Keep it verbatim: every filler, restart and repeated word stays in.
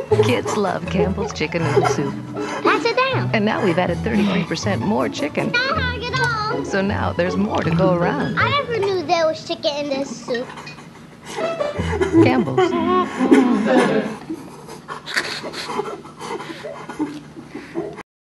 Kids love Campbell's chicken noodle soup. Pass it down. And now we've added thirty-three percent more chicken. I hung it all. So now there's more to go around. I never knew there was chicken in this soup. Campbell's.